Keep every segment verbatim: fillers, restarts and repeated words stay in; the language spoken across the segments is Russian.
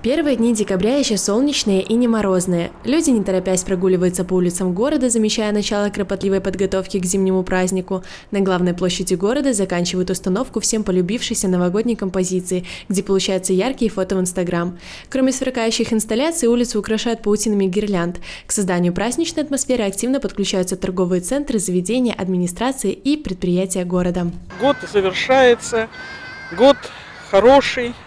Первые дни декабря еще солнечные и не морозные. Люди, не торопясь, прогуливаются по улицам города, замечая начало кропотливой подготовки к зимнему празднику. На главной площади города заканчивают установку всем полюбившейся новогодней композиции, где получаются яркие фото в Инстаграм. Кроме сверкающих инсталляций, улицу украшают паутинами гирлянд. К созданию праздничной атмосферы активно подключаются торговые центры, заведения, администрации и предприятия города. Год завершается, год хороший,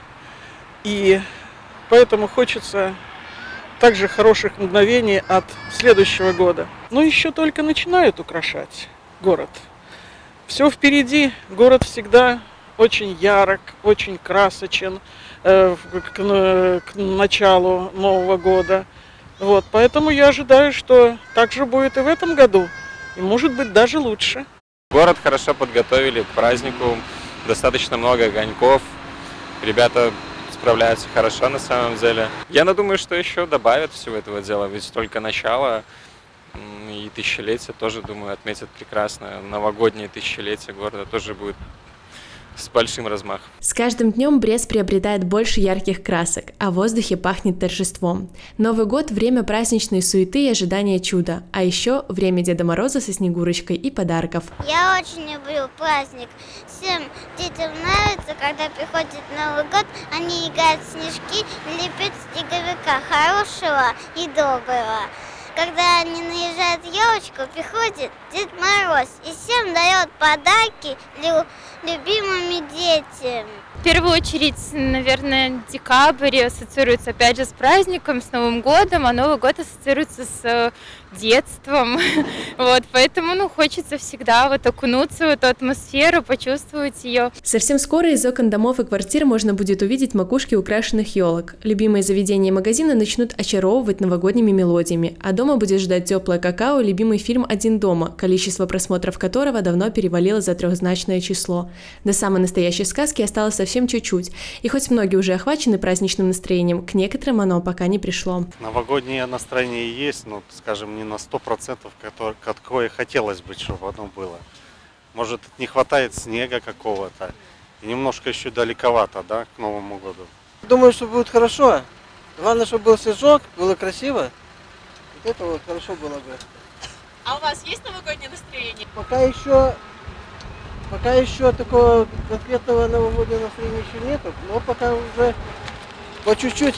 и поэтому хочется также хороших мгновений от следующего года. Но еще только начинают украшать город. Все впереди. Город всегда очень ярок, очень красочен э, к, к началу Нового года. Вот, поэтому я ожидаю, что так же будет и в этом году. И может быть даже лучше. Город хорошо подготовили к празднику. Достаточно много огоньков. Ребята справляются хорошо на самом деле. Я думаю, что еще добавят всего этого дела, ведь только начало и тысячелетие тоже, думаю, отметят прекрасно. Новогоднее тысячелетие города тоже будет с большим размахом. С каждым днем Брест приобретает больше ярких красок, а в воздухе пахнет торжеством. Новый год – время праздничной суеты и ожидания чуда, а еще время Деда Мороза со Снегурочкой и подарков. Я очень люблю праздник. Всем детям нравится, когда приходит Новый год, они играют в снежки, лепят снеговика хорошего и доброго. Когда они наезжают елочку, приходит Дед Мороз и всем дает подарки любимым детям. В первую очередь, наверное, декабрь ассоциируется опять же с праздником, с Новым годом, а Новый год ассоциируется с детством. Вот, поэтому ну, хочется всегда вот окунуться в эту атмосферу, почувствовать ее. Совсем скоро из окон домов и квартир можно будет увидеть макушки украшенных елок. Любимые заведения и магазины начнут очаровывать новогодними мелодиями, а дома будет ждать теплое какао и любимый фильм «Один дома», количество просмотров которого давно перевалило за трехзначное число. До самой настоящей сказки осталось совсем чуть-чуть, и хоть многие уже охвачены праздничным настроением, к некоторым оно пока не пришло. Новогоднее настроение есть, но, скажем, не на сто процентов, какое хотелось бы, чтобы оно было. Может, не хватает снега какого-то, и немножко еще далековато, да, к Новому году. Думаю, что будет хорошо. Главное, чтобы был снежок, было красиво. Вот это вот хорошо было бы. А у вас есть новогоднее настроение? Пока еще, пока еще такого конкретного новогоднего настроения еще нету, но пока уже по чуть-чуть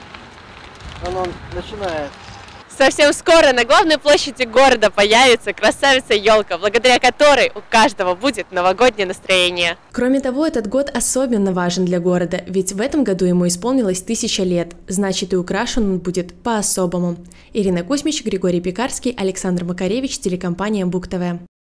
оно начинает. Совсем скоро на главной площади города появится красавица елка, благодаря которой у каждого будет новогоднее настроение. Кроме того, этот год особенно важен для города, ведь в этом году ему исполнилось тысяча лет, значит и украшен он будет по-особому. Ирина Кузьмич, Григорий Пекарский, Александр Макаревич, телекомпания Бук ТВ.